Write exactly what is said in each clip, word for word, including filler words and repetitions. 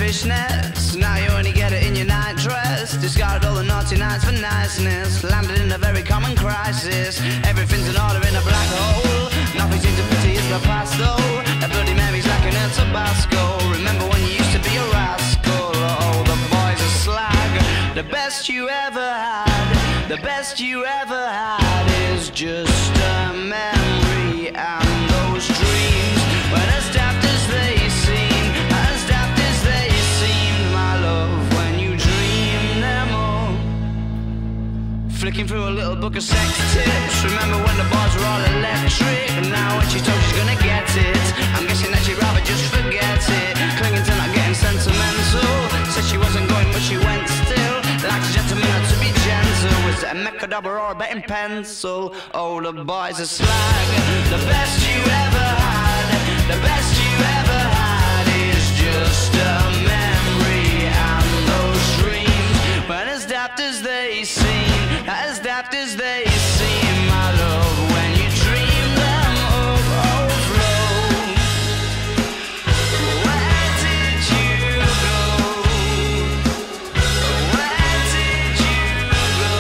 fishnets. Now you only get it in your night dress. Discarded all the naughty nights for niceness. Landed in a very common crisis. Everything's in order in a black hole. Nothing seems to pity is the past though. A bloody memory's like an El Tabasco. Remember when you used to be a rascal? Oh, the boys are slag. The best you ever had, the best you ever had is just a memory. And those dreams, when as daft as they seem, as daft as they seemed, my love, when you dream them all. Flicking through a little book of sex tips. Remember when the bars were all electric? And now when she's told she's gonna get it, I'm guessing that she'd rather just forget it. Clinging to not getting sentimental. Said she wasn't going but she went still. Like a gentleman had to be gentle. Was it a Mechadabra or a betting pencil? Oh, the boys are slag. The best you ever had, the best you ever had is just a memory. And those dreams, when as daft as they seem, as daft as they seem, my love, when you dream them overflow. Where did you go? Where did you go?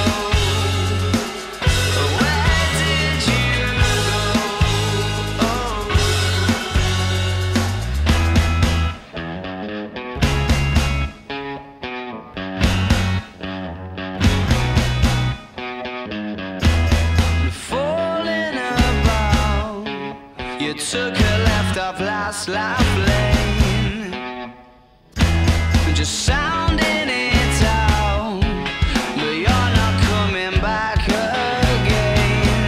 Where did you go? Oh. Falling about, you took a left off last life lane, just sounding it out, but you're not coming back again.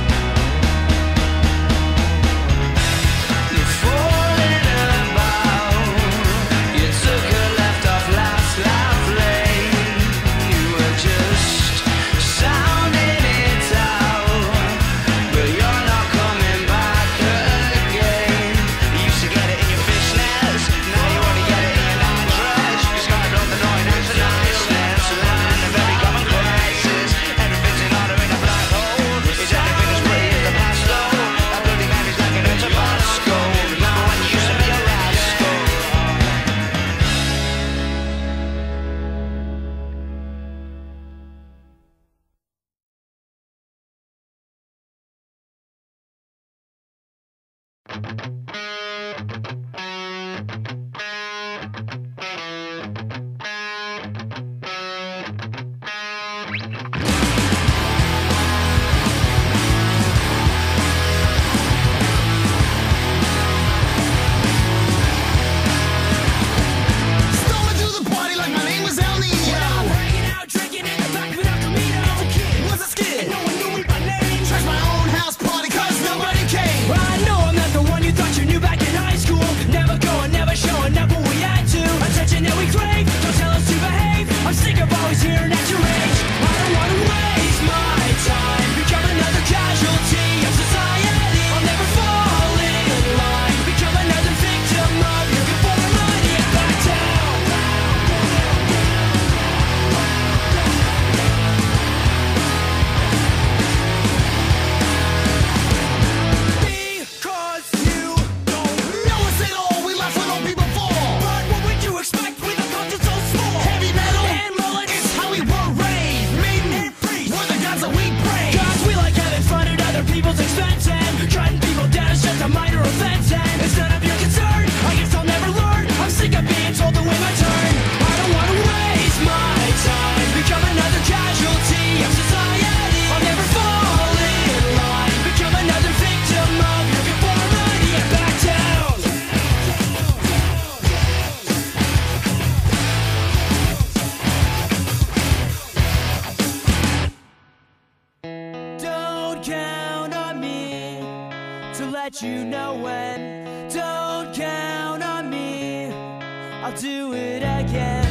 Falling about, you took a left off last life lane, you were just sounding it out, but you're not coming back again. You used to get it in your fishnets, now you only get it in your night dress. You started off the annoying and the niceness, landing in a very common crisis. Everything's in order in a black hole. Is everything as pretty as the past though? That bloody memory's like an El Tabasco. Remember when you used to be a rascal? Stumbled to the party like my name was El Nino. Hanging out, drinking in the back without Camino. Was a skid. No one knew me by name. Trashed my own house party cause nobody came. I know I'm not the one you thought you knew back in high school. Never going, never showing up when we had to. Attention that we crave, don't tell us to behave. I'm sick of always hearing at your age. I don't wanna waste my time, become another casualty of society. I'll never fall in line, become another victim of your conformity. Back down. Because you don't No one said all, we left when all people fall. But what would you expect with a culture so small? Heavy metal, And mullets. it's how we were raised. Maiden, And priests. we're the gods that we praise. Cause we like having fun at other people's expense, and cutting people down is just a minor offense, and it's none of your concern. I guess I'll never learn. I'm sick of being told to wait my turn. I don't wanna waste my time, become another casualty of society. I'll never fall in line, become another victim of your conformity. And back down. Don't count on me to let you know when. Don't count on me, I'll do it again.